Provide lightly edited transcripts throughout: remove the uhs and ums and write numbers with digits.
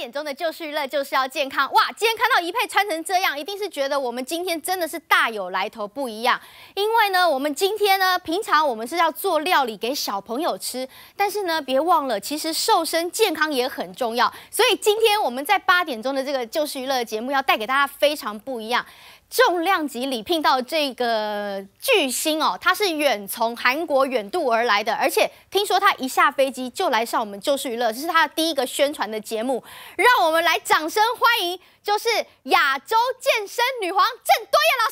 点钟的就是娱乐就是要健康哇！今天看到怡佩穿成这样，一定是觉得我们今天真的是大有来头，不一样。因为呢，我们今天呢，平常我们是要做料理给小朋友吃，但是呢，别忘了，其实瘦身健康也很重要。所以今天我们在8点钟的这个就是娱乐的节目，要带给大家非常不一样。 重量级礼聘到这个巨星哦，他是远从韩国远渡而来的，而且听说他一下飞机就来上我们就是娱乐，这是他的第一个宣传的节目，让我们来掌声欢迎，就是亚洲健身女皇郑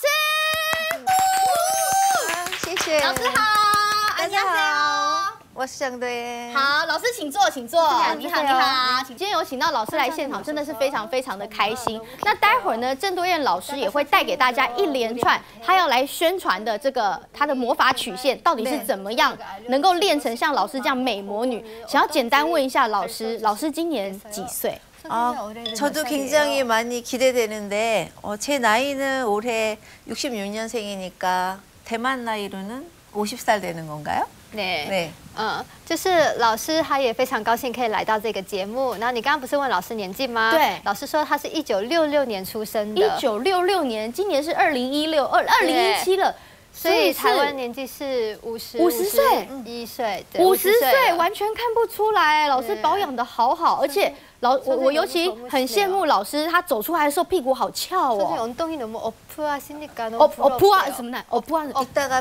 多燕老师。 谢谢老师好， 大家好，我是郑多燕。 好，老师请坐，请坐。你好，你好。今天有请到老师来现场，真的是非常非常的开心。那待会儿呢，郑多燕老师也会带给大家一连串他要来宣传的这个他的魔法曲线到底是怎么样能够练成像老师这样美魔女。想要简单问一下老师，老师今年几岁？ 저도 굉장히 많이 기대되는데 제 나이는 올해 66년생이니까 대만 나이로는 50살 되는 건가요? 네. 就是老师他也非常高兴可以来到这个节目。然后你刚刚不是问老师年纪吗？ 对， 老师说他是1966年出生的。 1966年，今年是2017了。 所以台湾年纪是50岁，51岁 ，50岁完全看不出来。老师保养的好好，而且我尤其很羡慕老师，他走出来的时候屁股好翘哦。 什么呢？ 이따가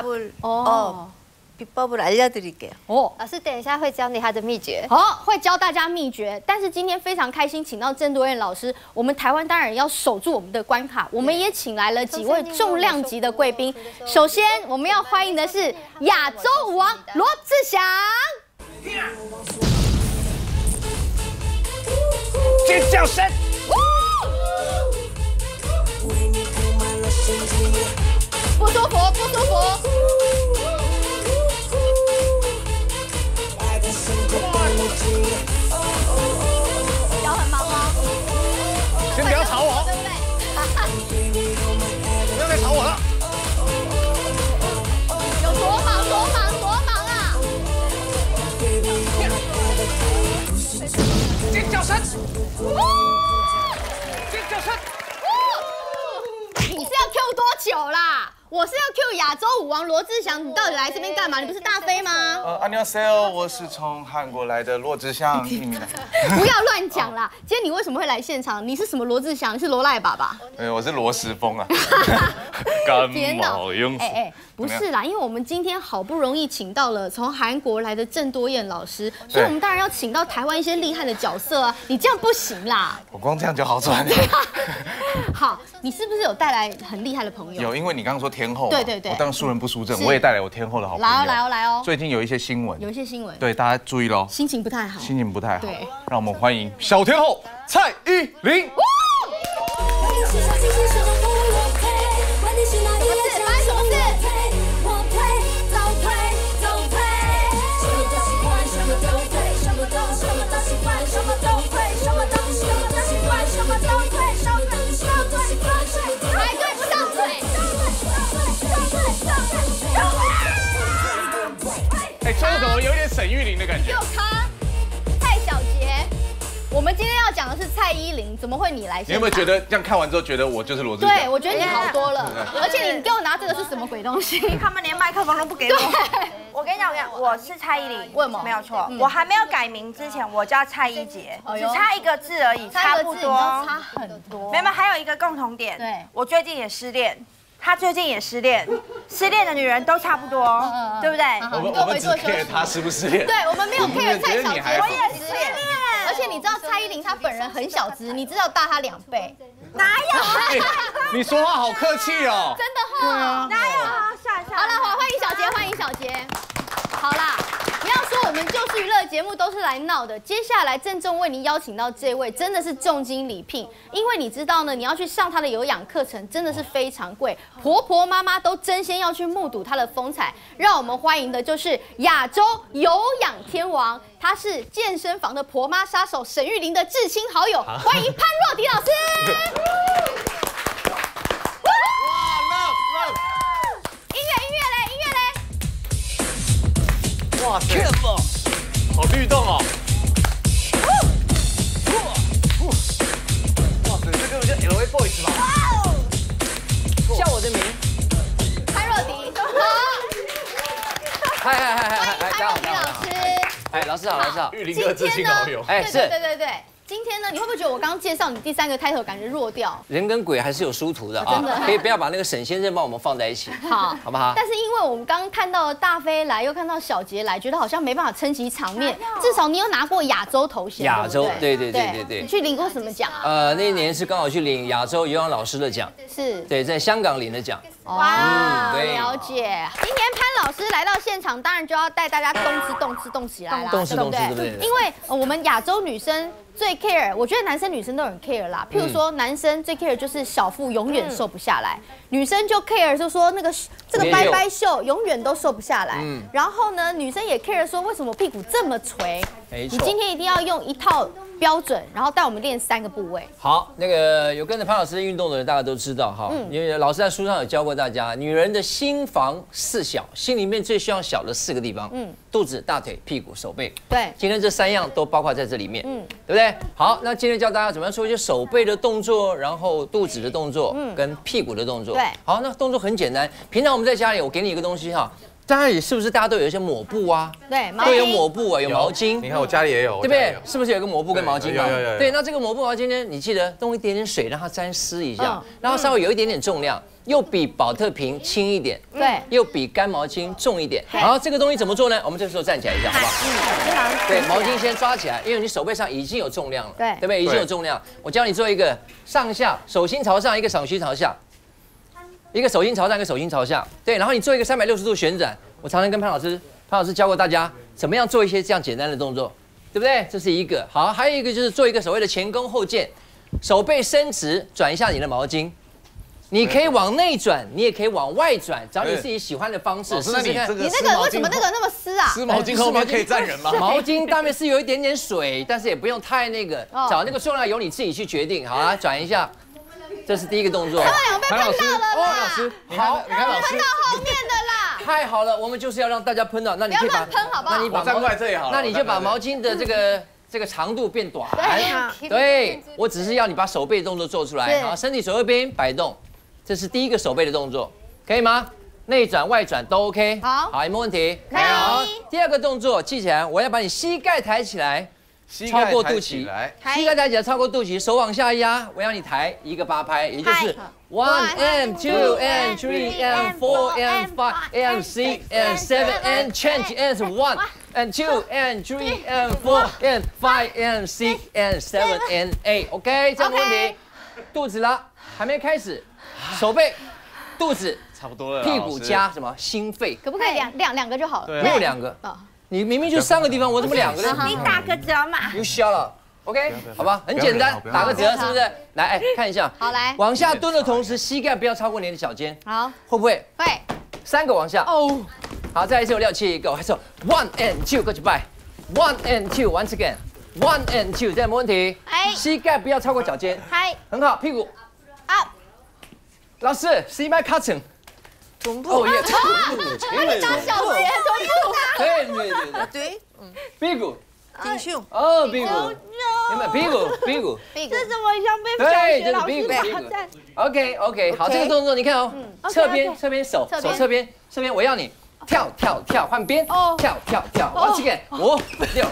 비법을 알려드릴게요. 老师等一下会教你他的秘诀。 好，会教大家秘诀。但是今天非常开心，请到郑多燕老师。我们台湾当然要守住我们的关卡，我们也请来了几位重量级的贵宾。首先，我们要欢迎的是亚洲舞王罗志祥。 尖叫声！ 不舒服，不舒服。 脚很忙吗？ 先不要吵我， 对不对？ 不要再吵我了。 有多忙啊！ 尖叫声！尖叫声！ 你是要 Q 多久啦？ 我是要 Q 亚洲舞王罗志祥，你到底来这边干嘛？你不是大飞吗？ 안녕하세요，我是从韩国来的罗志祥。 不要乱讲啦！今天你为什么会来现场？你是什么罗志祥？你是罗赖爸爸？ 我是罗时丰啊。感冒用死。 不是啦，因为我们今天好不容易请到了从韩国来的郑多燕老师，所以我们当然要请到台湾一些厉害的角色啊！你这样不行啦。 我光这样就好赚。 好，你是不是有带来很厉害的朋友？ 有，因为你刚刚说天后， 对对对， 我当输人不输阵，我也带来我天后的好朋友。 来哦！ 最近有一些新闻，对大家注意喽， 心情不太好， 对，让我们欢迎小天后蔡依林。 唱的怎么有点沈玉琳的感觉？ 又咖，蔡小杰。我们今天要讲的是蔡依林，怎么会你来？ 你有没有觉得这样看完之后，觉得我就是罗志祥？ 对，我觉得你好多了。而且你给我拿这个是什么鬼东西？ 他们连麦克风都不给我。我跟你讲，我是蔡依林， 为什么？ 没有错，我还没有改名之前，我叫蔡依杰，只差一个字而已，差不多， 差很多。 没有，还有一个共同点，对，我最近也失恋。 他最近也失恋，失恋的女人都差不多，对不对？ 我们只 care 他失不失恋， 对，我们没有 care 蔡小杰， 我也失恋。 而且你知道蔡依林她本人很小只，你知道大她2倍， 哪有？ 你说话好客气哦， 真的哈， 哪有？算。 好了，欢迎小杰，欢迎小杰。好啦。 不要说我们就是娱乐节目都是来闹的，接下来郑重为您邀请到这位真的是重金礼聘，因为你知道呢，你要去上他的有氧课程真的是非常贵，婆婆妈妈都争先要去目睹他的风采。让我们欢迎的就是亚洲有氧天王，他是健身房的婆妈杀手沈玉琳的至亲好友，欢迎潘若迪老师。 哇塞，好律动哦！ 老师好，老师好。 玉林哥知心好友。 哎， 对对对对对。今天呢，你会不会觉得我刚刚介绍你第3个开头感觉弱掉？ 人跟鬼还是有殊途的啊， 真的可以不要把那个沈先生帮我们放在一起， 好， 好不好？ 但是因为我们刚刚看到大飞来，又看到小杰来，觉得好像没办法撑起场面。至少你有拿过亚洲头衔， 亚洲，对。 你去领过什么奖啊？ 那一年是刚好去领亚洲有氧老师的奖， 是。 对，在香港领的奖。 哇， 对了解。今天潘老师来到现场，当然就要带大家动起来啦， 对不对？ 因为我们亚洲女生最 care， 我觉得男生女生都很 care 啦。譬如说，男生最 care 就是小腹永远瘦不下来，女生就 care 就说这个拜拜袖永远都瘦不下来。然后呢，女生也 care 说为什么屁股这么垂。 没错。 你今天一定要用一套标准，然后带我们练3个部位。 好，那个有跟着潘老师运动的人，大家都知道哈，因为老师在书上有教过大家，女人的心房4小，心里面最需要小的4个地方，肚子、大腿、屁股、手背。 对， 今天这3样都包括在这里面，对不对？好，那今天教大家怎么样做一些手背的动作，然后肚子的动作，跟屁股的动作。 对， 好，那动作很简单，平常我们在家里，我给你一个东西哈。家里是不是大家都有一些抹布啊？ 对， 都有抹布啊，有毛巾。 你看我家里也有， 对不对？是不是有个抹布跟毛巾嘛？ 有。 对，那这个抹布毛巾呢，你记得弄一点点水让它沾湿一下，然后稍微有一点点重量，又比保特瓶轻一点， 对， 又比干毛巾重一点。好，这个东西怎么做呢？我们这时候站起来一下，好不好？对，毛巾先抓起来，因为你手背上已经有重量了，对不对？已经有重量。我教你做一个上下，手心朝上，一个手心朝下。一个手心朝上，一个手心朝下，对，然后你做一个360度旋转。我常常跟潘老师教过大家怎么样做一些这样简单的动作，对不对？这是一个。好，还有一个就是做一个所谓的前弓后箭，手背伸直，转一下你的毛巾。你可以往内转，你也可以往外转，找你自己喜欢的方式试试看。 你那个为什么那个那么湿啊？ 湿毛巾后面可以站人吗？ 毛巾当然是有一点点水，但是也不用太那个，找那个重量由你自己去决定。好啊，转一下。这是第一个动作。 潘老师， 老师，好，你看老师喷到后面的啦。 太好了，我们就是要让大家喷到。那你可以把喷好不好？ 那你把站过来这里好了。 那你就把毛巾的这个长度变短。 对， 对，我只是要你把手背动作做出来，然后身体左右边摆动，这是第一个手背的动作，可以吗？内转外转都 OK。好，没问题。好，第2个动作记起来，我要把你膝盖抬起来。超过肚脐，膝盖抬起来超过肚脐，手往下压，我要你抬一个8拍，也就是1 and 2 and 3 and 4 and 5 and 6 and 7 and change and 1 and 2 and 3 and 4 and 5 and 6 and 7 and 8，OK， 这样没问题。肚子了，还没开始，手背、肚子差不多了， 屁股加什么？心肺， 可不可以两个就好了？ 没有2个。你明明就3个地方，我怎么2个呢？ 你打个折嘛。 You shut up，OK， 好吧，很简单，打个折是不是？来，看一下， 好来， 往下蹲的同时，膝盖不要超过你的脚尖， 好， 会不会？ 会 ，3个往下，哦，好，再来一次，我撂气，Go，还是 1 and 2，Go to by，1 and 2，once again，1 and 2，这样没问题。膝盖不要超过脚尖，很好，屁股 up， 老师 ，See my cutting。臀部，哦耶，臀部， 我你打小节，臀部， 对， 屁股， 挺胸， 哦，屁股，有没有屁股？ 这怎么像被小学老师打在 ？OK， 好，这个动作你看哦，侧边手侧边，我要你跳，换边，跳，once again， 5、6，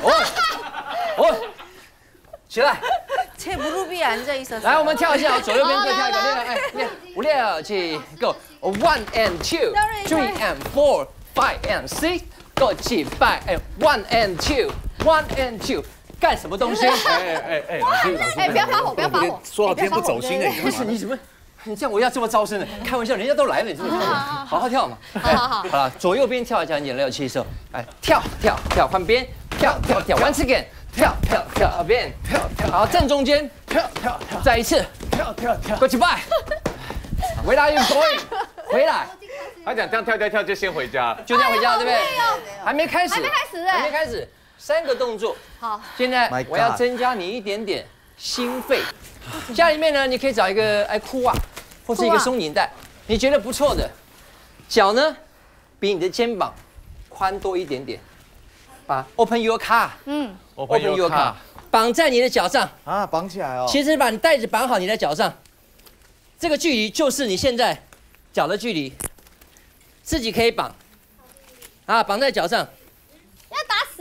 起来。 제 무릎이 앉아 있었어요. 来，我们跳一下，左右边各跳一个，练，5、6、7，Go， 1 and 2 ，3 and 4 ，5 and 6，Go 起拜，1 and 2，1 and 2，干什么东西？ 哎，不要发火，不要发火， 说好天不走心的， 不是你怎么？你这样我要这么招生的？开玩笑，人家都来了，你这么好好跳嘛。好了，左右边跳一下，很简单，6、7手，哎，跳，换边，跳，once again。跳边，好，正中间，再一次，过去拜。Where are you going？ 回来。 他讲这样跳就先回家， 就这样回家，对不对？还没开始，3个动作。 好， 现在我要增加你一点点心肺。家里面呢，你可以找一个裤袜，或是一个松紧带，你觉得不错的。脚呢，比你的肩膀宽多一点点。把 open your car，open your car， 绑在你的脚上啊，绑起来哦。 其实把你带子绑好你的脚上，这个距离就是你现在脚的距离，自己可以绑啊，绑在脚上。 要打死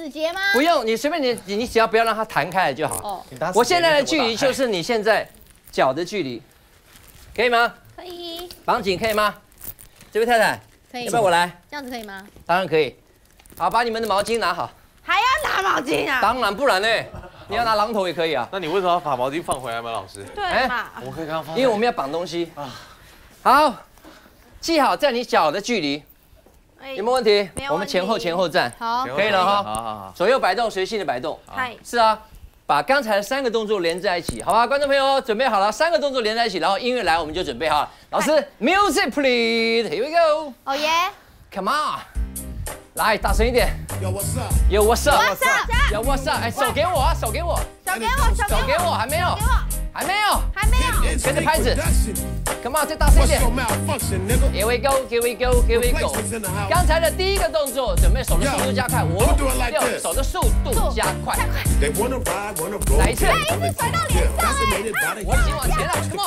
死结吗？ 不用，你随便你只要不要让它弹开来就好。 哦， 我现在的距离就是你现在脚的距离，可以吗？ 可以。 绑紧可以吗？这位太太， 可以。 要不要我来？ 这样子可以吗？ 当然可以。好，把你们的毛巾拿好。 还要拿毛巾啊？ 当然，不然呢？你要拿榔头也可以啊。 那你为什么要把毛巾放回来吗，老师？ 对嘛？ 我可以刚刚放。 因为我们要绑东西啊。好，记好在你脚的距离。有没有问题？我们前后站。 好， 可以了哈。 好。 左右摆动，随性的摆动。 嗨。 是啊。把刚才的3个动作连在一起，好吧，观众朋友准备好了，3个动作连在一起，然后音乐来我们就准备好了。老师 ，music please，here we go。 哦耶 ，come on， 来大声一点。Yo what's up？Yo what's up？Yo what's up？ 哎，手给我啊，手给我。 手给我， 还没有。还没有，跟着拍子 ，Come on， 再大声一点 ，Here we go，Here we go，Here we go。刚才的第一个动作，准备手的速度加快，5、6，手的速度加快。来一次， 甩到脸上哎！ 我已经往前了 ，Come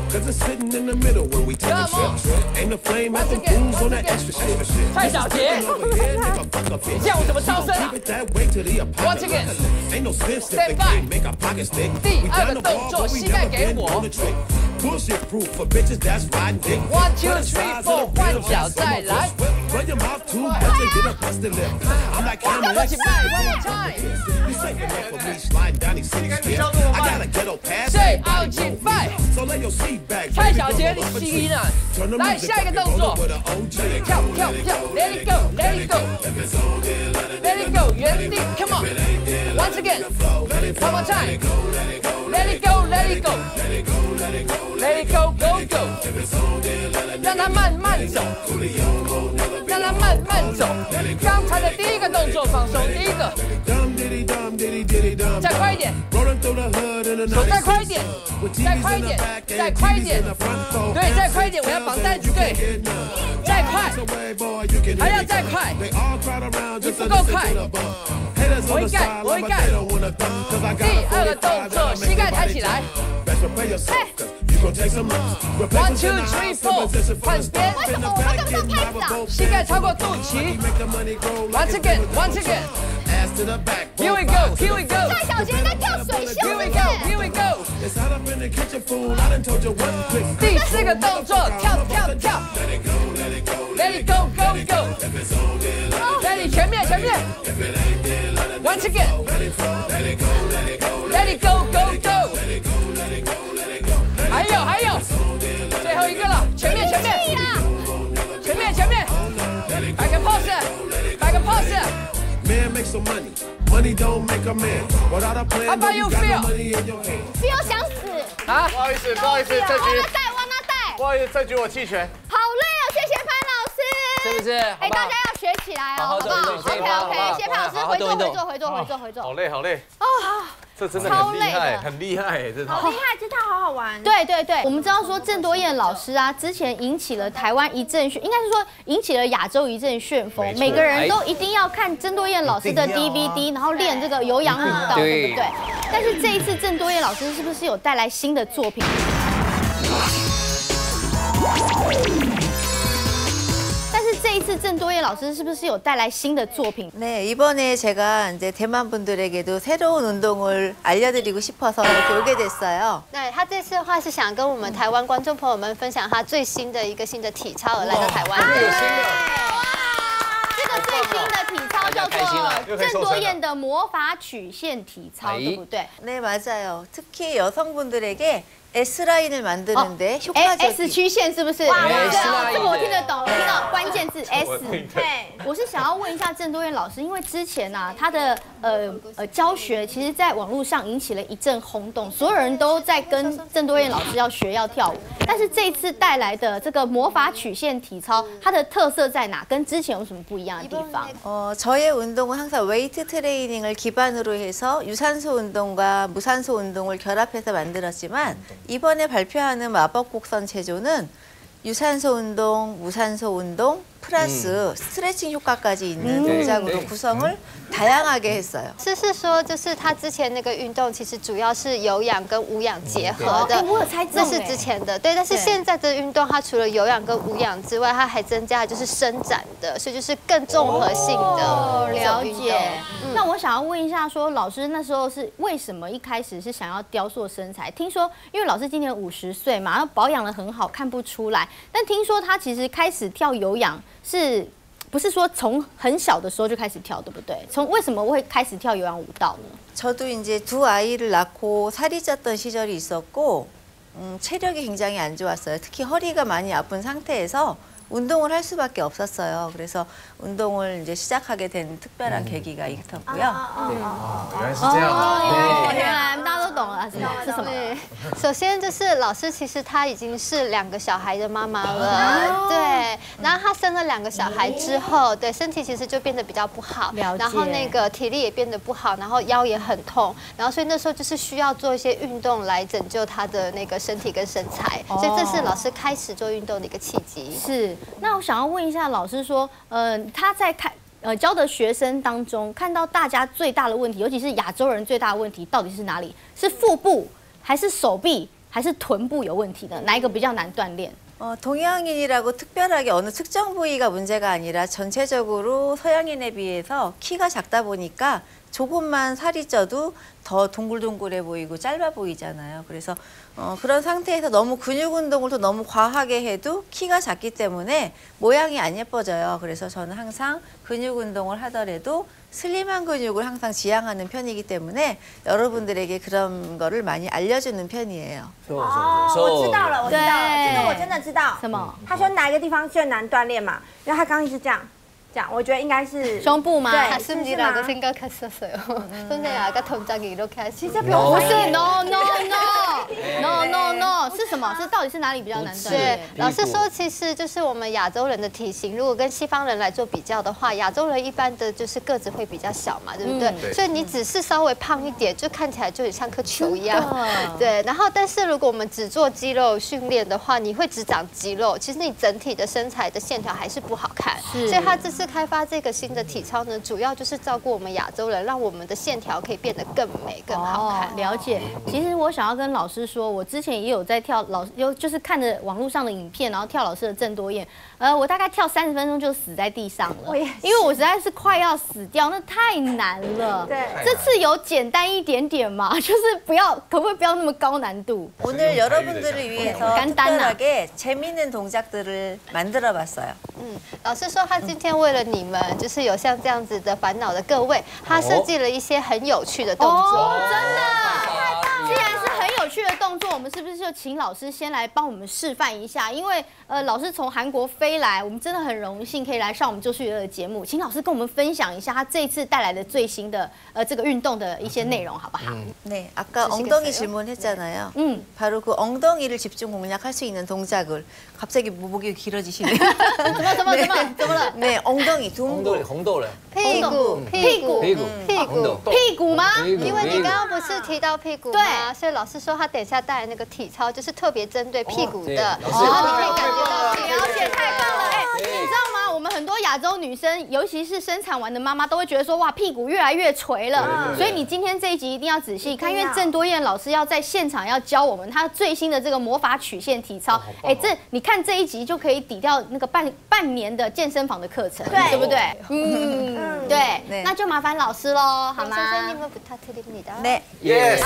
on。Once again，蔡小杰，你这样我怎么招生啊 ？Once again，Stand by。第2个动作。膝盖给我 ，1、2、3、4， 换脚再来。Say out in five， 蔡小杰你吸音啊！来下一个动作，跳，Let it go，Let it go，Let it go， 原地 ，Come on，Once again，One more time。Let it go, let it go, let it go, go go， 让它慢慢走，让它慢慢走。刚才的第1个动作放松，第1个，再快一点，手再快一点，再快一点，再快一点，对，再快一点，我要绑带子，对，再快，还要再快，你不够快。我一盖，第2个动作，膝盖抬起来。1、2、3、4， 换边。 为什么我们跟不上拍子啊？ 膝盖超过肚脐。Once again。Here we go。 蔡小杰在跳水袖。 Here we go。第4个动作，跳。Let it go。Let it 全面。Once again。Let it go。还有，最后1个了，前面。摆个 pose。Man makes some money, money don't make a man. Without a plan, how about you feel 想死啊！ 不好意思，这局我拿带。 不好意思，这局我弃权。 好累哦，谢谢潘老师。 是不是？ 哎，大家要学起来哦，好不好 ？OK， 谢谢潘老师，回坐。 好累。哦。这真的很厉害，这套好厉害，这套好好玩。 对，我们知道说郑多燕老师啊，之前引起了台湾一阵应该是说引起了亚洲一阵旋风，每个人都一定要看郑多燕老师的 DVD， 然后练这个有氧舞蹈，对不对？但是这一次郑多燕老师是不是有带来新的作品？这一次郑多燕老师是不是有带来新的作品？ 네, 이번에 제가 이제 대만 분들에게도 새로운 운동을 알려드리고 싶어서 이렇게 오게 됐어요. 对，他这次的话是想跟我们台湾观众朋友们分享他最新的一个新的体操而来到台湾。 这个最新的体操叫做郑多燕的魔法曲线体操，对不对？ 네, 맞아요. 특히 여성분들에게 S 라인을 만드는데 효과적인 S 曲线是不是？哇，这个我听得懂，听到关键字 S。对，我是想要问一下郑多燕老师，因为之前啊，他的教学，其实在网络上引起了一阵轰动，所有人都在跟郑多燕老师要学要跳舞。但是这一次带来的这个魔法曲线体操，它的特色在哪？跟之前有什么不一样的地方？ 저의 운동은 항상 웨이트 트레이닝을 기반으로 해서 유산소 운동과 무산소 운동을 결합해서 만들었지만 이번에 발표하는 마법곡선 체조는 유산소 운동, 무산소 운동, 플러스 스트레칭 효과까지 있는 동작으로 구성을 다양하게 했어요. 是说，就是他之前那个运动其实主要是有氧跟无氧结合的， 我有猜中， 这是之前的，对。但是现在的运动，它除了有氧跟无氧之外，它还增加了就是伸展的，所以就是更综合性的了解。那我想要问一下，说老师那时候是为什么一开始是想要雕塑身材？听说因为老师今年50岁嘛，然后保养得很好，看不出来。但听说他其实开始跳有氧是。不是说从很小的时候就开始跳，对不对？为什么会开始跳有氧舞蹈呢？ 저도 이제 두 아이를 낳고 살이 쪘던 시절이 있었고 체력이 굉장히 안 좋았어요. 특히 허리가 많이 아픈 상태에서 운동을 할 수밖에 없었어요. 그래서 운동을 이제 시작하게 된 특별한 계기가 있었고요. 原来是这样啊！ 原来大家都懂了，是什么？ 对，首先就是老师其实她已经是2个小孩的妈妈了，对。然后她生了2个小孩之后，对身体其实就变得比较不好，然后那个体力也变得不好，然后腰也很痛，然后所以那时候就是需要做一些运动来拯救她的那个身体跟身材，所以这是老师开始做运动的一个契机。 是。那我想要问一下老师说，他在教的学生当中，看到大家最大的问题，尤其是亚洲人最大的问题，到底是哪里？是腹部，还是手臂，还是臀部有问题的？哪一个比较难锻炼？ 동양인이라고 특별하게 어느 특정 부위가 문제가 아니라 전체적으로 서양인에 비해서 키가 작다 보니까 조금만 살이 쪄도 더 동글동글해 보이고 짧아 보이잖아요. 그래서 그런 상태에서 너무 근육 운동을 또 너무 과하게 해도 키가 작기 때문에 모양이 안 예뻐져요. 그래서 저는 항상 근육 운동을 하더라도 슬림한 근육을 항상 지향하는 편이기 때문에 여러분들에게 그런 거를 많이 알려주는 편이에요. 我知道了，我知道了，这个我真的知道。 什么？ 他说哪一个地方最难锻炼嘛？因为他刚刚一直这样。 我觉得应该是胸部吗？ 가슴이라고 생각했었어요. 선생님 아까 동작이 이렇게 하시죠? 不是 ，no no no no no no， 是什么？是到底是哪里比较难锻炼？ 对，老师说，其实就是我们亚洲人的体型，如果跟西方人来做比较的话，亚洲人一般的就是个子会比较小嘛，对不对？所以你只是稍微胖一点，就看起来就很像颗球一样。对，然后但是如果我们只做肌肉训练的话，你会只长肌肉，其实你整体的身材的线条还是不好看。所以他这次开发这个新的体操呢，主要就是照顾我们亚洲人，让我们的线条可以变得更美、更好看。 了解。其实我想要跟老师说，我之前也有在跳就是看着网络上的影片，然后跳老师的郑多燕。我大概跳30分钟就死在地上了，因为我实在是快要死掉，那太难了。对，这次有简单一点点嘛，就是可不可以不要那么高难度？ 오늘 여러분들을 위해서 특별하게 재밌는 동작들을 만들어봤어요. 老师说他今天为了你们，就是有像这样子的烦恼的各位，他设计了一些很有趣的动作。 真的，太棒了！既然是很有趣的动作，我们是不是就请老师先来帮我们示范一下？因为老师从韓國飞来，我们真的很荣幸可以来上我们就是娱乐的节目，请老师跟我们分享一下他这一次带来的最新的这个运动的一些内容，好不好？ 네, 아까 엉덩이 질문했잖아요. 바로 그 엉덩이를 집중 공략할 수 있는 동작을 갑자기 목이 길어지시네요. 怎么了？ 네, 엉덩이, 둥근. 红豆了， 屁股吗？ 因为你刚刚不是提到屁股吗？所以老师说他等一下带来那个体操就是特别针对屁股的，然后你可以感觉到。 了解，太棒了！你知道吗？我们很多亚洲女生，尤其是生产完的妈妈，都会觉得说，哇，屁股越来越垂了。所以你今天这一集一定要仔细看，因为郑多燕老师要在现场要教我们他最新的这个魔法曲线体操。你看这一集就可以抵掉那个半年的健身房的课程，对不对？对，那就麻烦老师喽，好吗？ 선생님을 부탁드립니다. 네. 예스.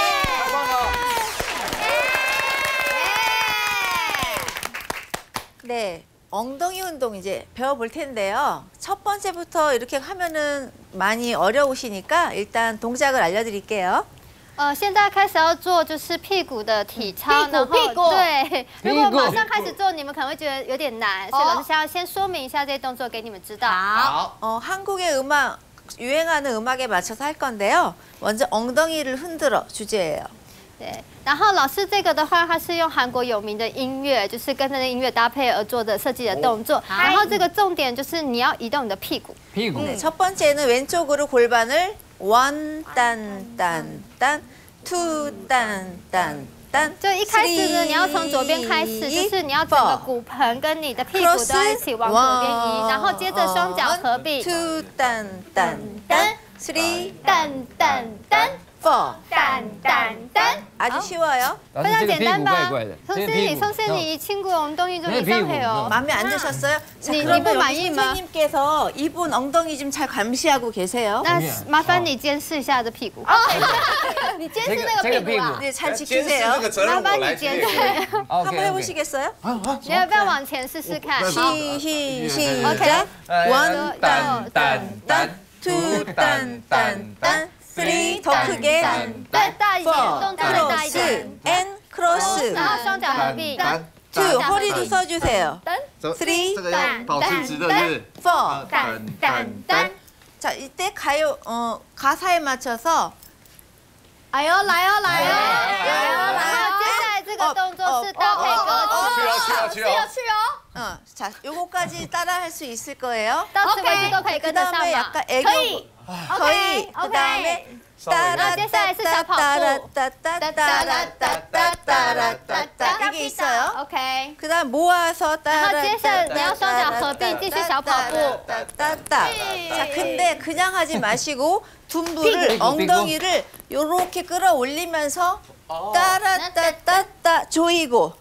네, 엉덩이 운동 이제 배워볼 텐데요. 첫 번째부터 이렇게 하면은 많이 어려우시니까 일단 동작을 알려드릴게요. 现在开始要做就是屁股的体操， 屁股。 对，如果马上开始做，你们可能会觉得有点难，所以老师想要先说明一下这些动作给你们知道。 好。 한국의 음악 유행하는 음악에 맞춰서 할 건데요. 먼저 엉덩이를 흔들어 주제예요. 对，然后老师这个的话，它是用韩国有名的音乐，就是跟着那音乐搭配而做的设计的动作。然后这个重点就是你要移动你的屁股。 네, 첫 번째는 왼쪽으로 골반을 원, 딴, 딴, 딴, 투, 딴, 딴, 就一开始呢，你要从左边开始，就是你要整个骨盆跟你的屁股都要一起往左边移，然后接着双脚合并。 2 단, 단, 단, 3 단 단 단 4 단 단 단 아주 쉬워요. 非常简单吧？ 선생님, 선생님 이 친구 엉덩이 좀 이상해요. 마음에 안 드셨어요? 자, 니 그러면 不满 여기 意吗？ 선생님께서 이분 엉덩이 좀 잘 감시하고 계세요. 那麻烦你监视一下这屁股。 你监视那个屁股啊！ 네, 잘 监视这 지키세요. 个责任我来接。 한번 해보시겠어요? 你要不要往前试试看？ 시작. 1 단, 단, 단, 2 단, 단, 단, 3 더 크게. 再大一点， 4 动作再大一点。 크로스, N 크로스. 然后双脚合并。 2 허리도 써주세요. 这 3 个要保持直的是 4 단 단 단 자, 이때 가요, 가사에 맞춰서 哎呦，来哦，来哦，来哦， 然来后接下来这个动作是搭配歌曲， 去哦。 자, 요거까지 따라 할 수 있을 거예요. 到此为止都可以跟得上 그다음에 吗？ 약간 애교 거의 그다음에 따라따따따따따따따따따따따따 이게 있어요. OK。 그다음 모아서 然后接着你要双脚合并，继续小跑步。 따따따. 자, 근데 그냥 하지 마시고 둔부를 엉덩이를 요렇게 끌어올리면서 따라따따따 조이고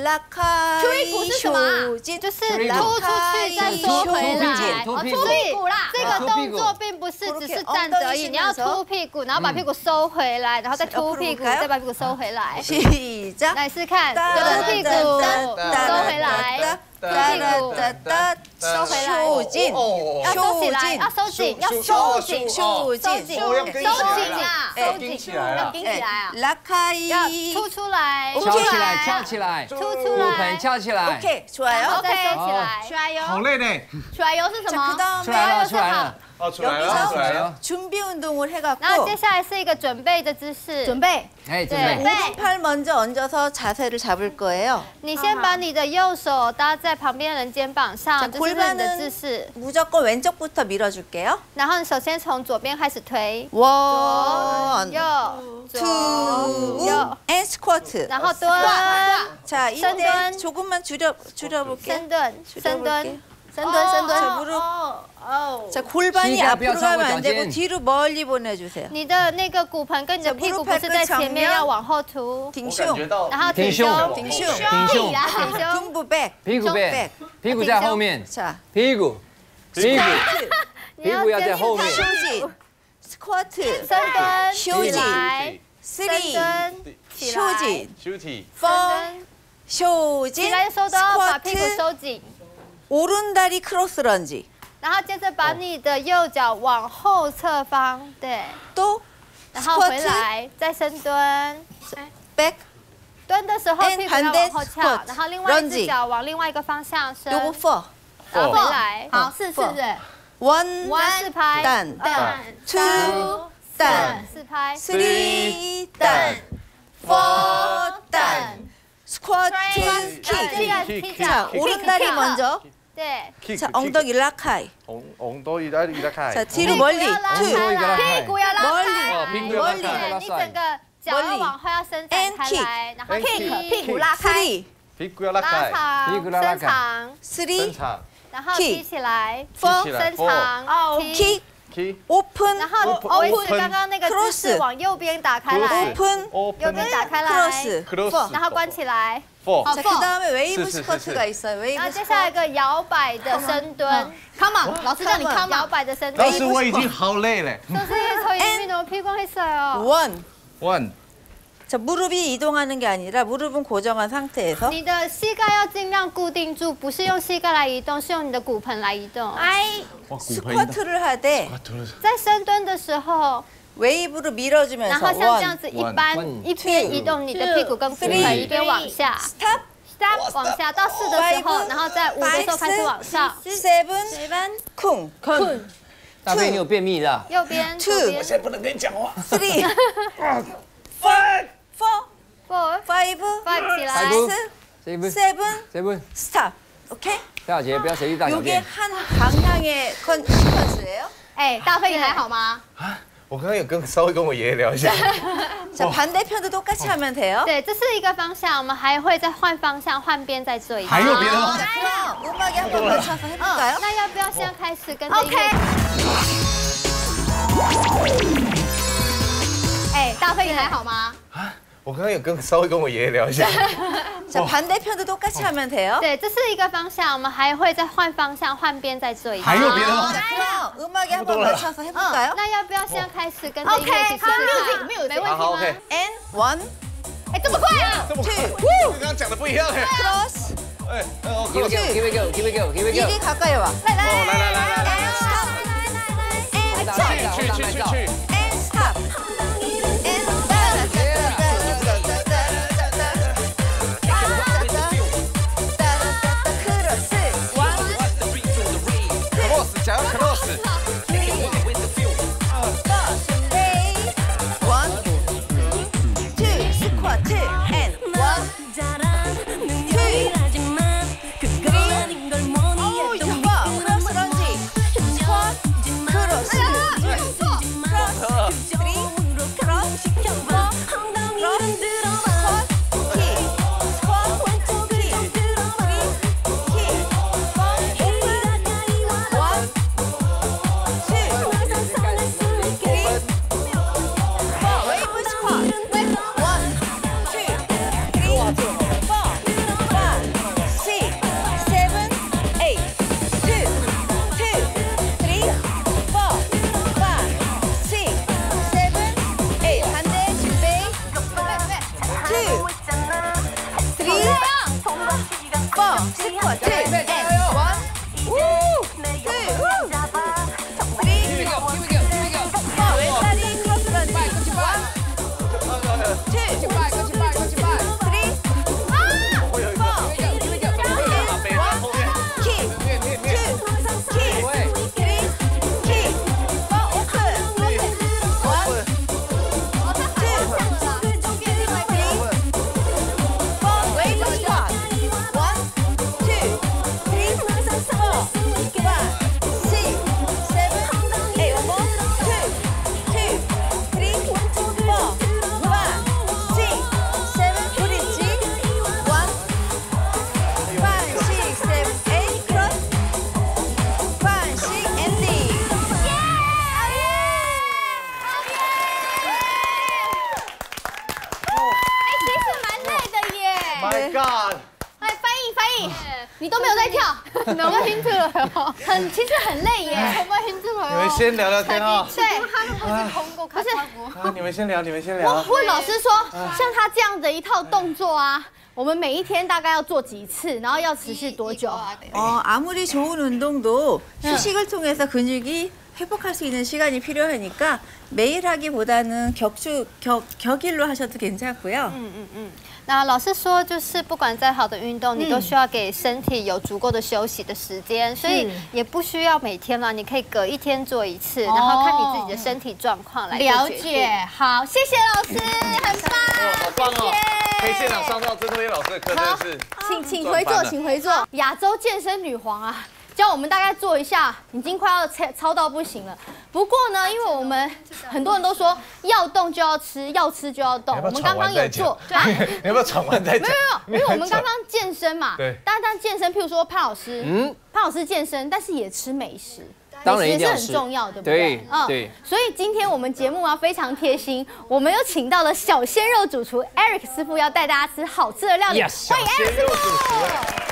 라카이 쇼진 就是突出去再缩回来。 突屁股， 所以这个动作并不是只是站着而已，你要凸屁股，然后把屁股收回来，然后再凸屁股，再把屁股收回来。 시작. 来试看，凸屁股，收回来。 凸屁股，收回来， 쇼진 要收起来，要收紧，要收紧，收紧，收紧， 啊， 要顶起来了。 顶起来啊！ 라카이 要凸出来， 翘起来，翘起来， 凸出骨盆来， 翘起来。 오케이 然后 좋아요. 再收起来。 出来油， 好累呢。 出来油是什 자 么？ 그다음에 出来了，出来了， 哦，出来了，出来了。 준비 운동을 然后 해갖고 接下来是一个准备的姿势， 准备， 哎，准对备。 오른팔 먼저 얹어서 자세를 잡을 거예요. 你先把你的右手搭在旁边人肩膀上，这是你的姿势。 무조건 왼쪽부터 밀어줄게요. 然后你首先从左边开始推， 원, 右， 투, 右， and 스쿼트. 然后蹲， 자, 이때 深蹲. 조금만 줄여볼게요. 深蹲，深蹲， 深蹲，深蹲。 자, 무릎. 哦， 자, 골반이 시작, 앞으로 가면 안 되고 脚尖. 뒤로 멀리 보내주세요. 你的那个骨盆跟你的屁股不是在前面，要往后凸， 我感觉 딩숑, 到然后挺胸， 挺胸挺胸， 挺胸， 둔부 백. 屁股背，屁股在后面， 자, 屁股，屁股， 你屁股要在后面。 쇼진, 스쿼트, 深蹲， 休息起来，深 쓰리, 蹲，起来， 쇼진, 休体， 4, 起 쇼진, 来的时候都要把屁股 스쿼트, 收紧。 오른다리 크로스 런지. 然后接着把你的右脚往后侧方，对， 또 然后回 스쿼트, 来再深蹲， 백. 蹲的时候屁股要往后翘 반대， 然后另外一只 런지 脚往另外一个方向伸， 요거 4. 然后回来， 好，是不是？ 원, 四拍， 단, 蛋， 투, 蛋 단, ， 四拍， 3, 단, 4, 단, 스쿼트, 킥. 자, 오른다리 먼저. 对， 자, 엉덩이 라카이. 엉덩이 이렇게. 자, 뒤로 멀리. 屁股要拉 투, 开来， 屁股要拉 멀리. 屁股要拉开， 对，你整个脚要往后要伸展开来，然后 kick，屁股拉开， 3, 비꾸야 拉 라카이. 长， 屁股拉开伸长， 3, 伸长， 然后提起来， 4, 伸长，踢， 킥, 키, 오픈, 然后维持刚刚那个姿势往右边打开来， 오픈, 右边 오픈, 打开来， 크로스. 크로스, 然后关起来， 4. 자, 그다음에 웨이브 스, 스, 스쿼트가 있어요. 然 웨이브 后接下来一个摇摆的深蹲， Come on，老师叫你 come 摇 on。 摆的深蹲， 나스 我已经好累了。 선생님 저 이미 너무 피곤했어요. 원. 원. 자, 무릎이 이동하는 게 아니라 무릎은 고정한 상태에서 你的膝盖要尽量固定住，不是用膝盖来移动，是用你的骨盆来移动。 哎， 와, 스쿼트를 하되 在深蹲的时候， 웨이브로 然 밀어주면서 后像这样 원, 子一般一边移动你的屁股跟骨盆，一边往下 스탑, ，stop 往下到4的时候，然后在5的时候开始往上， 세븐, 쿵, 쿵, 大飞，你有便秘的？ 右边， two 左边 3, 4, ，4 5, 5起来， seven, seven, seven， 스탑. 오케이? 大小姐不要随地大小 요게 便。 한 방향의 시퀀스예요. 哎，大飞你还好吗？ 我刚刚有稍微跟我爷爷聊一下。 자 반대편도 똑같이 하면 돼요. 对，这是一个方向，我们还会再换方向，换边再做一次。 还有别的吗？ 그럼 음악에 한번 맞춰서 해볼까요? 那要不要现在开始跟着音乐？ 哎，大飞你还好吗？ 我刚刚有稍微跟我爷爷聊一下。 자 반대편도 똑같이 하면 돼요. 对，这是一个方向，我们还会再换方向，换边再做一次。 还有别的吗？ 그럼 음악에 한번 맞춰서 해볼까요? 那要不要现在开始跟着音乐一起试试看？没问题吗？ And one, 哎，这么快啊！ 这么快，跟刚刚讲的不一样哎。 cross. Here we go, here we go, here we go, here we go. 이리 가까이 와. 来来来来来。 And stop. And stop. 去。 And stop. And cross， 讲 cross。 你都没有在跳，哪个听出来哦？其实很累耶， 我们听出来你们先聊聊天啊。 对， 不是， 你们先聊，你们先聊。 我问老师说，像他这样的一套动作啊，我们每一天大概要做几次，然后要持续多久？ 아무리 좋은 운동도 휴식을 통해서 근육이 회복할 수 있는 시간이 필요하니까 매일 하기보다는 격일로 하셔도 괜찮고요. 那老师说，就是不管再好的运动，你都需要给身体有足够的休息的时间，所以也不需要每天啦，你可以隔一天做一次，然后看你自己的身体状况来了解。好，谢谢老师，很棒， 好棒哦！可以现场上到曾托燕老师的课，真的是。 请回座，请回座。亚洲健身女皇啊！ 教我们大概做一下，已经快要操到不行了。不过呢，因为我们很多人都说要动就要吃，要吃就要动。我们刚刚有做， 对啊，你要不要喘完再讲？ 没有，因为我们刚刚健身嘛。 对。 但健身，譬如说潘老师，潘老师健身，但是也吃美食， 当然一定要是很重要的，对不对？ 对。 所以今天我们节目啊非常贴心，我们有请到了小鲜肉主厨 Eric 师傅，要带大家吃好吃的料理。欢迎 Eric 师傅。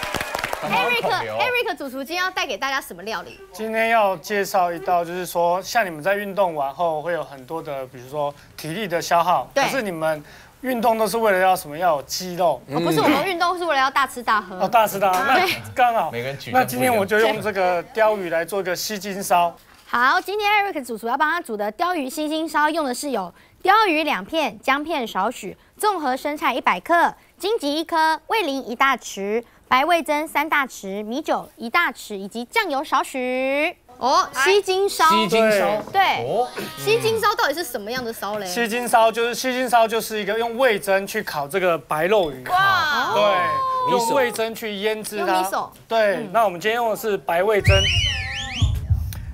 Eric 主厨今天要带给大家什么料理？ 今天要介绍一道，就是说，像你们在运动完后会有很多的，比如说体力的消耗，可是你们运动都是为了要什么？要有肌肉。 不是我们运动是为了要大吃大喝。 哦，大吃大喝，那刚好。 每个人举。 那今天我就用这个鲷鱼来做一个西京烧。 好，今天 Eric 主厨要帮他煮的鲷鱼西京烧，用的是有鲷鱼2片、姜片少许、综合生菜100克、荆棘1颗、味淋1大匙。 白味噌3大匙，米酒1大匙，以及酱油少许。哦，西京烧。 西京烧。 对。哦。西京烧到底是什么样的烧嘞？ 西京烧就是一个用味噌去烤这个白肉鱼。哇。对。用味噌去腌制它。 用米手。 对。那我们今天用的是白味噌。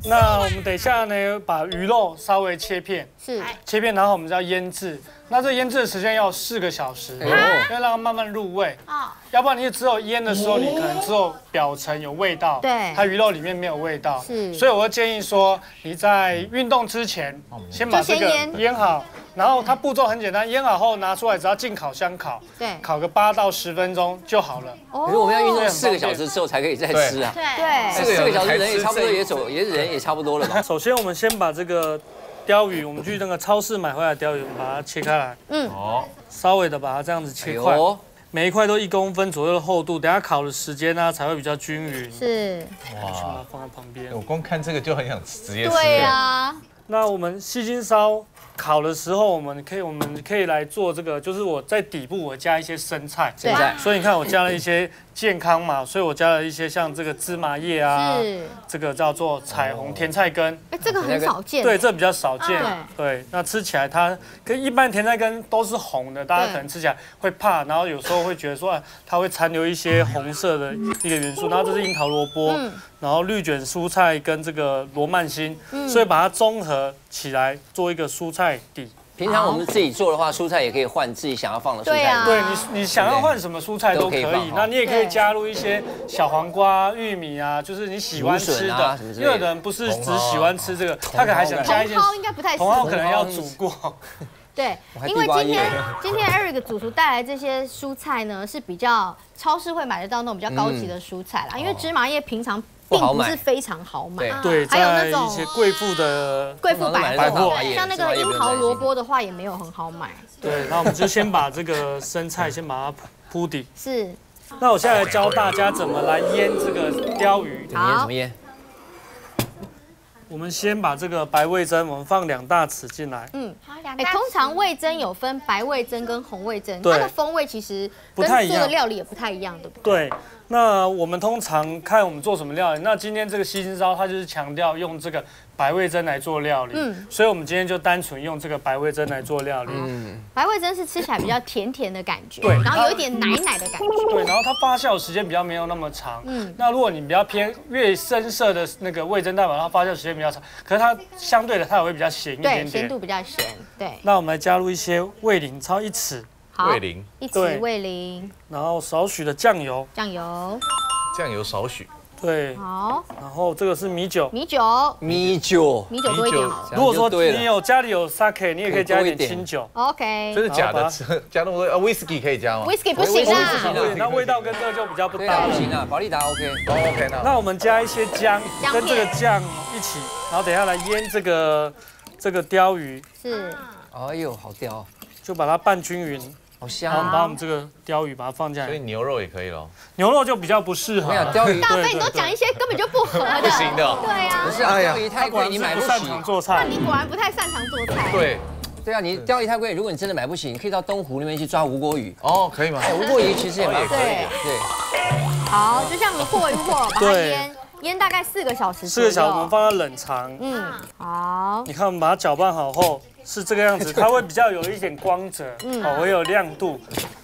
那我们等一下呢，把鱼肉稍微切片，切片，然后我们就要腌制。那这腌制的时间要4个小时，要让它慢慢入味。要不然你只有腌的时候，你可能只有表层有味道， 对， 它鱼肉里面没有味道。所以我会建议说，你在运动之前，先把这个腌好。然后它步骤很简单，腌好后拿出来，只要进烤箱烤，烤个8到10分钟就好了。 可是我们要运动4个小时之后才可以再吃啊。 对， 4个小时人也差不多也走，人也差不多了吧？ 首先我们先把这个鲷鱼，我们去那个超市买回来的鲷鱼，我们把它切开来。稍微的把它这样子切块，每一块都1公分左右的厚度，等下烤的时间呢才会比较均匀。 是。 哇，把它放在旁边。 我光看这个就很想直接吃。 对啊。 那我们西京烧烤的时候，我们可以来做这个，就是我在底部我加一些生菜，所以你看我加了一些健康嘛，所以我加了一些像这个芝麻叶啊，这个叫做彩虹甜菜根， 这个很少见， 对，这比较少见，对，那吃起来它跟一般甜菜根都是红的，大家可能吃起来会怕，然后有时候会觉得说它会残留一些红色的一个元素，然后这是樱桃萝卜，然后绿卷蔬菜跟这个罗曼辛，所以把它综合起来做一个蔬菜底。 平常我们自己做的话，蔬菜也可以换自己想要放的蔬菜。 对，你想要换什么蔬菜都可以。那你也可以加入一些小黄瓜、玉米啊，就是你喜欢吃的。因为有的人不是只喜欢吃这个，他可能还想加一些。 茼蒿应该不太适合。 茼蒿可能要煮过。 对，因为今天 Eric 主厨带来这些蔬菜呢，是比较超市会买得到那种比较高级的蔬菜啦。因为芝麻叶平常并不是非常好买， 对，还有那种一些贵妇百货， 像那个樱桃萝卜的话也没有很好买。 对，那我们就先把这个生菜先把它铺底。 是。 那我现在来教大家怎么来腌这个鲷鱼。 好，怎么腌？ 我们先把这个白味噌，我们放2大匙进来。 好，2大匙。通常味噌有分白味噌跟红味噌，它的风味其实跟做的料理也不太一样，对不对？ 对。那我们通常看我们做什么料理，那今天这个西京烧它就是强调用这个白味噌来做料理，所以我们今天就单纯用这个白味噌来做料理。 白味噌是吃起来比较甜甜的感觉，对，然后有一点奶奶的感觉， 对，然后它发酵时间比较没有那么长。那如果你比较偏越深色的那个味噌，代表它发酵时间比较长，可是它相对的它也会比较咸一点点， 对，咸度比较咸。对， 那我们来加入一些味淋，超1匙。 味淋 ，1匙味淋， 然后少许的酱油， 酱油少许， 对， 好， 然后这个是米酒多一点好了。 如果说你家里有 sake， 你也可以加一点清酒。 OK， 这是假的，加那么多，whisky 可以加吗 ？whisky 不行啊， 那味道跟这个就比较不搭。 不行啊，保利达 OK。 那我们加一些姜，跟这个酱一起，然后等一下来腌这个鲷鱼。 是， 哎呦，好叼， 就把它拌均匀。 好香！ 然后把我们这个鲷鱼把它放进来， 所以牛肉也可以咯。 牛肉就比较不适合。 鲷鱼， 大飞你都讲一些根本就不合的， 不行的。 对啊， 不是啊，鲷鱼太贵，你买不起。 擅长做菜， 那你果然不太擅长做菜。 对啊，你鲷鱼太贵，如果你真的买不起，你可以到东湖那边去抓吴郭鱼。 哦，可以吗？ 吴郭鱼其实也蛮可以。 对。好，就像我们和一和，把它腌大概4个小时。 4个小时，我们放在冷藏。 好。 你看我们把它搅拌好后。是这个样子，它会比较有一点光泽，会有亮度。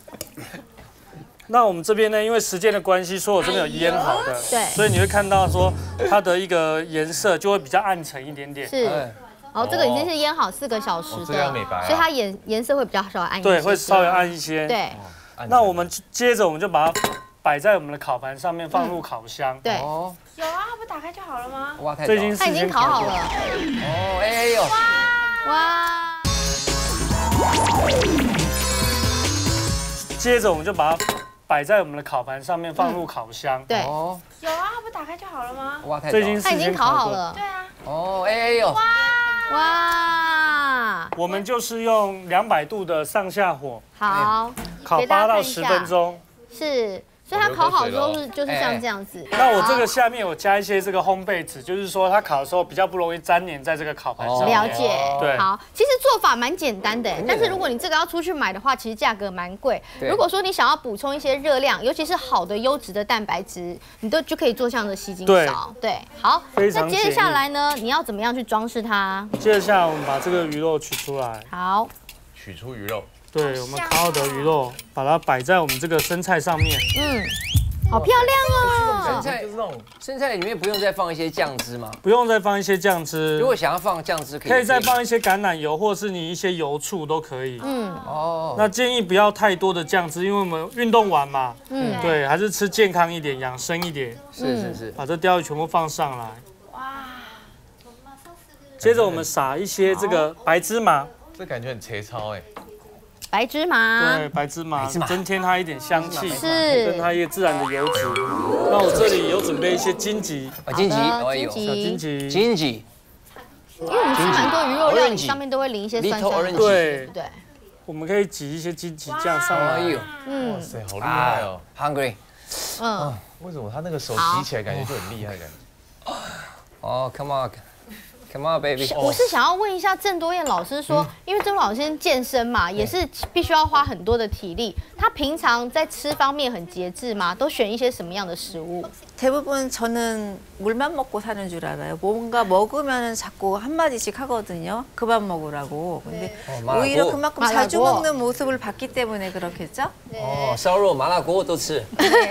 那我们这边呢，因为时间的关系，所以我这边有腌好的， 对， 所以你会看到说它的一个颜色就会比较暗沉一点点。 是，然后这个已经是腌好4个小时的，所以它颜色会比较稍微暗一些。 对，会稍微暗一些。 对。 那我们接着我们就把它摆在我们的烤盘上面，放入烤箱。 对。 有啊，不打开就好了吗？ 哇， 这它已经烤好了。 哦，哎呦。 哇！ 接着我们就把它摆在我们的烤盘上面，放入烤箱。 对， 有啊，不打开就好了吗？ 哇， 它已经烤好了。 对啊。 哦，哎呦！ 哇！ 我们就是用200度的上下火， 好， 烤8到10分钟。 是。所以它烤好之后就是像这样子。 那我这个下面有加一些这个烘焙纸，就是说它烤的时候比较不容易粘黏在这个烤盘上。 了解。 对。 好，其实做法蛮简单的，但是如果你这个要出去买的话，其实价格蛮贵。如果说你想要补充一些热量，尤其是好的优质的蛋白质，你就可以做像这西京烧。对。好。那接着下来呢，你要怎么样去装饰它？ 接着下来我们把这个鱼肉取出来。 好。 取出鱼肉。 对，我们烤好的鱼肉，把它摆在我们这个生菜上面。 好漂亮哦！ 生菜里面不用再放一些酱汁吗？ 不用再放一些酱汁。 如果想要放酱汁， 可以再放一些橄榄油，或是你一些油醋都可以。那建议不要太多的酱汁，因为我们运动完嘛。对，还是吃健康一点，养生一点。 是。 把这鲷鱼全部放上来。哇！接着我们撒一些这个白芝麻。 这感觉很切操哎。 白芝麻， 对，白芝麻增添它一点香气， 是跟它一个自然的油脂。那我这里有准备一些荆棘， 荆棘， 荆棘， 因为我们吃蛮多鱼肉料理上面都会淋一些酸酸的， 对对。 我们可以挤一些荆棘酱上来。 哇塞，好厉害哦 ，Hungry。 为什么他那个手举起来感觉就很厉害感觉？ 哦 ，Come on。Come on, baby！ 我是想要问一下郑多燕老师说，因为郑老师健身嘛，也是必须要花很多的体力。他平常在吃方面很节制吗？都选一些什么样的食物？ 대부분 저는 물만 먹고 사는 줄 알아요. 뭔가 먹으면은 자꾸 한마디씩 하거든요. 그만 먹으라고. 근데 오히려 그만큼 자주 먹는 모습을 봤기 때문에 그렇겠죠? 네. 烧肉麻辣锅都吃.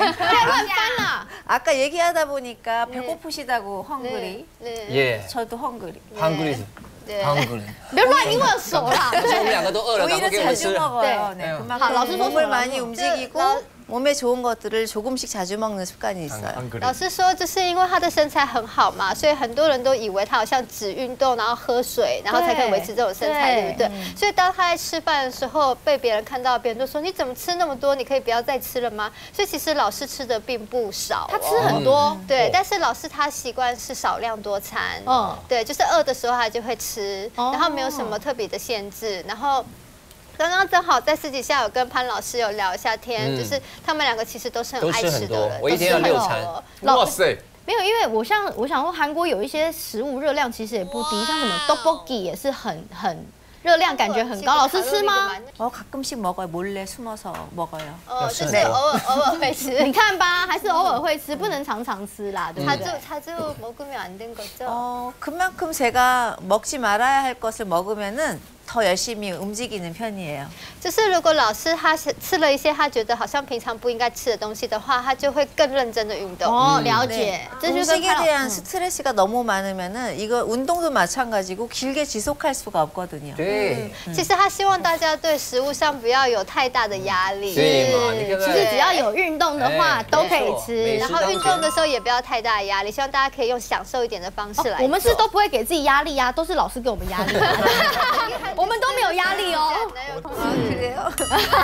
아까 얘기하다 보니까 배고프시다고 헝그리. 예. 저도 헝그리. 헝그리. 네. 몇乱 英文手啦. 我们两个都饿了， 오히려 자주 먹어요. 네. 그만큼 몸을 많이 움직이고 몸에 좋은 것들을 조금씩 자주 먹는 습관이 있어요. 老师说，就是因为他的身材很好嘛，所以很多人都以为他好像只运动，然后喝水，然后才可以维持这种身材，对不对？所以当他在吃饭的时候被别人看到，别人都说你怎么吃那么多？你可以不要再吃了吗？所以其实老师吃的并不少， 他吃很多， 对，但是老师他习惯是少量多餐，对，就是饿的时候他就会吃，然后没有什么特别的限制，然后。 刚刚正好在私底下有跟潘老师有聊一下天，就是他们两个其实都是很爱吃的人， 我一天要6餐。 哇塞！ 没有，因为我想说韩国有一些食物热量其实也不低，像什么 tteokbokki 也是很热量感觉很高。老师吃吗？ 가끔씩 먹어요. 몰래 숨어서 먹어요. 就是偶尔会吃。 你看吧，还是偶尔会吃，不能常常吃啦，对不对？ 자주 먹으면 안 된 거죠? 그만큼 제가 먹지 말아야 할 것을 먹으면은 더 열심히 움직이는 편이에요. 就是如果老师他吃了一些他觉得好像平常不应该吃的东西的话，他就会更认真的运动。 了解。 음식에 대한 스트레스가 너무 많으면은 이거 운동도 마찬가지고 길게 지속할 수가 없거든요. 其实他希望大家对食物上不要有太大的压力。 对嘛？ 其实只要有运动的话都可以吃， 然后运动的时候也不要太大的压力，希望大家可以用享受一点的方式来。 我们是都不会给自己压力呀，都是老师给我们压力。我们都没有压力哦。 그래요?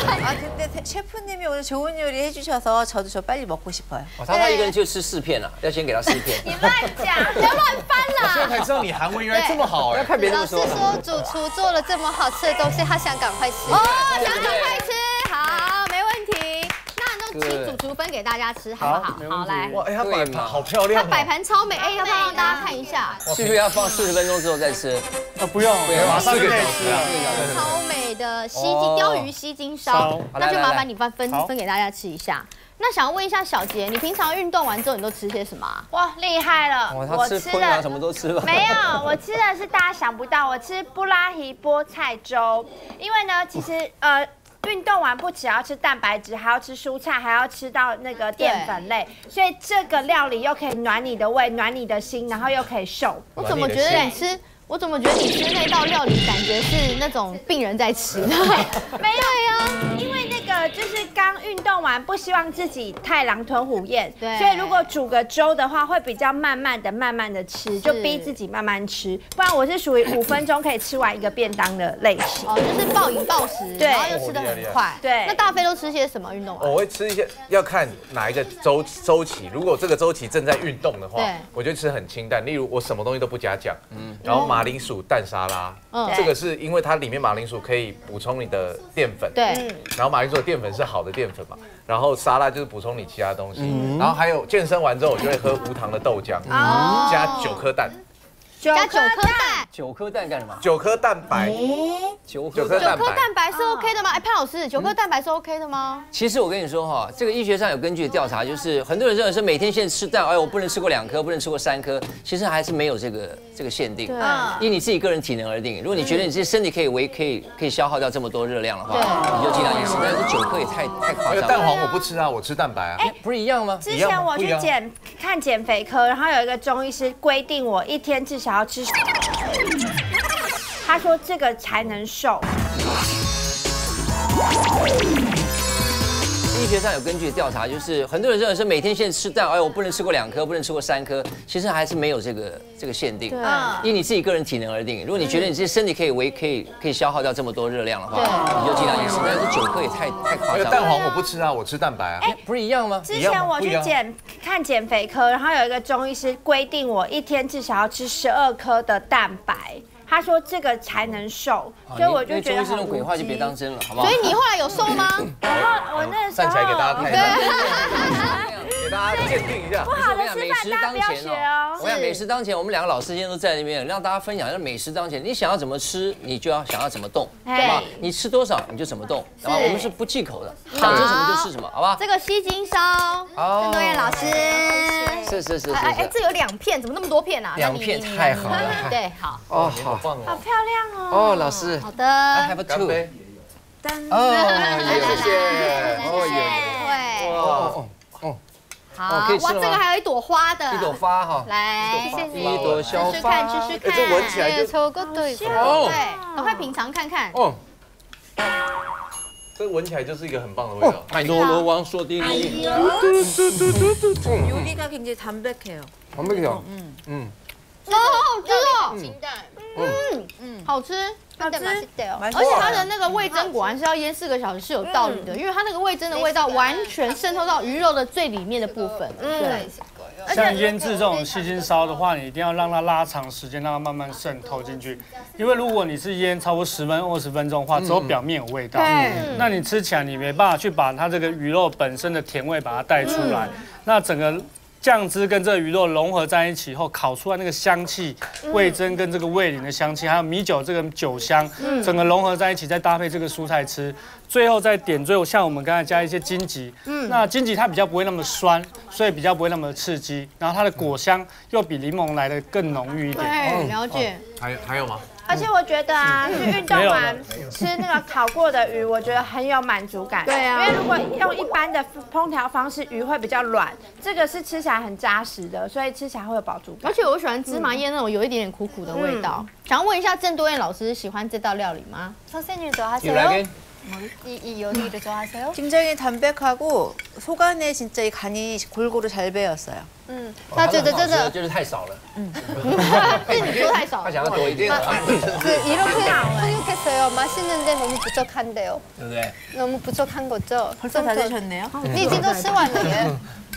근데 셰프님이 오늘 좋은 요리 해주셔서 저 빨리 먹고 싶어요. 他一个人就吃4片了，要先给他4片。 你乱讲，不要乱翻啦！ 现在才知道你韩文原来这么好哎。 看别人说。 老师说主厨做了这么好吃的东西，他想赶快吃。 想赶快吃，好，没问题。那请主厨分给大家吃，好不好？好，来。 哇，哎，他摆盘好漂亮。 他摆盘超美，哎，要不要让大家看一下？ 是不是要放40分钟之后再吃？ 不用， 马上就可以吃了。 超美的鲷鱼西京烧，那就麻烦你分给大家吃一下。那想要问一下小杰，你平常运动完之后你都吃些什么？ 哇，厉害了！ 我吃的什么都吃吧。 没有，我吃的是大家想不到，我吃布拉提菠菜粥。因为呢，其实运动完不只要吃蛋白质，还要吃蔬菜，还要吃到那个淀粉类，所以这个料理又可以暖你的胃、暖你的心，然后又可以瘦。 我怎么觉得你吃？ 我怎么觉得你吃那道料理感觉是那种病人在吃的？ 没有呀，因为那个就是刚运动完，不希望自己太狼吞虎咽，所以如果煮个粥的话，会比较慢慢的吃，就逼自己慢慢吃，不然我是属于5分钟可以吃完一个便当的类型。 哦，就是暴饮暴食，然后又吃得很快。对，那大飞都吃些什么运动完？ 我会吃一些，要看哪一个周期。如果这个周期正在运动的话，我就吃很清淡，例如我什么东西都不加酱，然后马铃薯蛋沙拉，这个是因为它里面马铃薯可以补充你的淀粉， 对， 然后马铃薯的淀粉是好的淀粉嘛，然后沙拉就是补充你其他东西，然后还有健身完之后我就会喝无糖的豆浆，加9颗蛋， 加9颗蛋 ，9颗蛋干什么？ 9颗蛋白， 9克蛋白是 OK 的吗？哎，潘老师，9克蛋白是 OK 的吗？ 其实我跟你说哈，这个医学上有根据的调查，就是很多人认为说每天现在吃蛋，哎，我不能吃过2颗，不能吃过3颗，其实还是没有这个限定，依你自己个人体能而定。如果你觉得你自己身体可以消耗掉这么多热量的话，你就尽量饮食。但是9克也太夸张了。 蛋黄我不吃啊，我吃蛋白啊。 哎，不是一样吗？ 之前我去看减肥科，然后有一个中医师规定我1天至少要吃，他说这个才能瘦。 医学上有根据的调查，就是很多人认为说每天现在吃蛋，哎，我不能吃过2颗，不能吃过3颗，其实还是没有这个限定，依你自己个人体能而定。如果你觉得你自己身体可以消耗掉这么多热量的话，你就尽量饮食。但是9克也太夸张了。 蛋黄我不吃啊，我吃蛋白啊。 哎，不是一样吗？ 之前我去看减肥科，然后有一个中医师规定我1天至少要吃12颗的蛋白。他说这个才能瘦，所以我就觉得这种鬼话就别当真了，好不好？ 所以你后来有瘦吗？ 我那时候站起来给大家看一下，给大家鉴定一下。 不好的示范大家不要学哦。 我想美食当前，我们2个老师今天都在那边，让大家分享一下美食当前。你想要怎么吃，你就要想要怎么动，好吧？你吃多少你就怎么动，好吧？我们是不忌口的，想吃什么就吃什么，好吧？ 这个西京烧，郑多燕老师， 是。 哎，这有2片，怎么那么多片啊 ？2片太好了。 对，好。 哦，好。 好漂亮哦！ 哦，老师， 好的。 I have a two。 谢谢。 哦，好，哇，这个还有一朵花的， 一朵花哈， 来， 一朵小花，试试看， 这闻起来就对，赶快品尝看看。哦， 这闻起来就是一个很棒的味道。 罗罗王说的。 여기가 굉장히 담백해요. 담백해요. 好好吃哦，清淡，好吃，而且它的那个味噌果然是要腌4个小时是有道理的，因为它那个味噌的味道完全渗透到鱼肉的最里面的部分。对， 像腌制这种西京烧的话，你一定要让它拉长时间，让它慢慢渗透进去。因为如果你是腌超过10分、20分钟的话，只有表面有味道，那你吃起来你没办法去把它这个鱼肉本身的甜味把它带出来，那整个酱汁跟这个鱼肉融合在一起后，烤出来那个香气，味噌跟这个味淋的香气，还有米酒这个酒香，整个融合在一起，再搭配这个蔬菜吃，最后再点缀，像我们刚才加一些荆棘，那荆棘它比较不会那么酸，所以比较不会那么刺激，然后它的果香又比柠檬来的更浓郁一点。 对，了解。 还有吗？ 而且我觉得啊，去运动完吃那个烤过的鱼，我觉得很有满足感。对啊，因为如果用一般的烹调方式，鱼会比较软，这个是吃起来很扎实的，所以吃起来会有饱足感。 而且我喜欢芝麻叶那种有一点点苦苦的味道。想问一下郑多燕老师，喜欢这道料理吗？ 선생님 좋아하세요? 이 요리를 좋아하세요? 굉장히 담백하고 속 안에 진짜 이 간이 골고루 잘 배었어요. 他觉得真的就是太少了。 是你说太少， 他想要多一点。 이렇게 생각했어요. 맛있는데 너무 부족한데요. 对不对？ 너무 부족한 거죠. 벌써 다 드셨네요. 你已经都吃完了耶。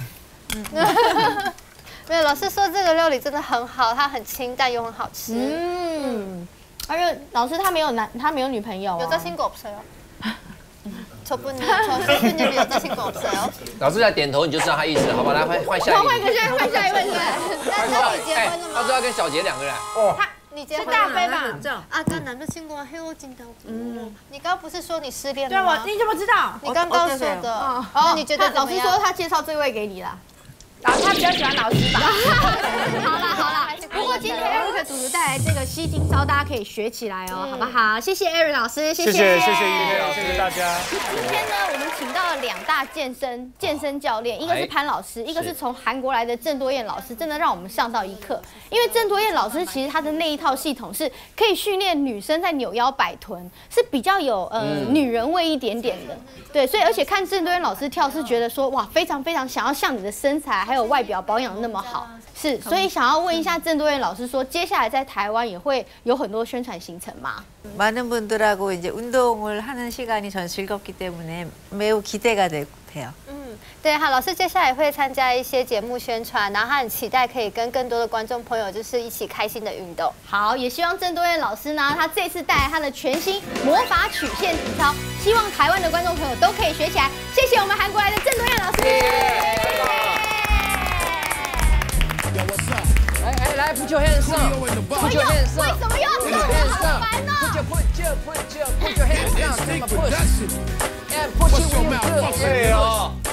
没有，老师说这个料理真的很好，它很清淡又很好吃。 而且老师他没有女朋友。 여자친구 없어요. 저분이 저 선생님이 여자친구 없어요. 老师在点头，你就知道他意思了，好吧？来换下一个。 换下一位。 那你结婚了吗？ 他说要跟小杰2个人。 哦， 你结婚是大飞吧？ 啊，跟남자친구가 헤어진다고. 你刚不是说你失恋对， 了吗？ 你怎么知道？ 你刚告诉的。那你觉得老师说他介绍这位给你啦？ 然后他比较喜欢老师吧？ 好啦。不过今天 Eric 主持带来这个西京烧，大家可以学起来哦，好不好？谢谢 Eric 老师，谢谢玉佩老师，谢谢大家。 今天呢，我们请到了2大健身教练，一个是潘老师，一个是从韩国来的郑多燕老师，真的让我们上到一课。因为郑多燕老师其实他的那一套系统是可以训练女生在扭腰摆臀，是比较有女人味一点点的。对，所以而且看郑多燕老师跳是觉得说哇，非常非常想要像你的身材还有外表保养那么好。是，所以想要问一下郑多燕老师说，接下来在台湾也会有很多宣传行程吗？ 많은 분들하고 이제 운동을 하는 시간이 전 즐겁기 때문에 매우 기대가 돼요. 对，好，老师接下来会参加一些节目宣传，然后他很期待可以跟更多的观众朋友就是一起开心的运动。 好，也希望郑多燕老师呢，他这次带来他的全新魔法曲线体操，希望台湾的观众朋友都可以学起来。谢谢我们韩国来的郑多燕老师。谢谢。 来。 来 ，put your hands up，put your hands up， 为什么又要 put your hands 好烦呢 up，put your hands down，come on push，and push it with your good，哎呦。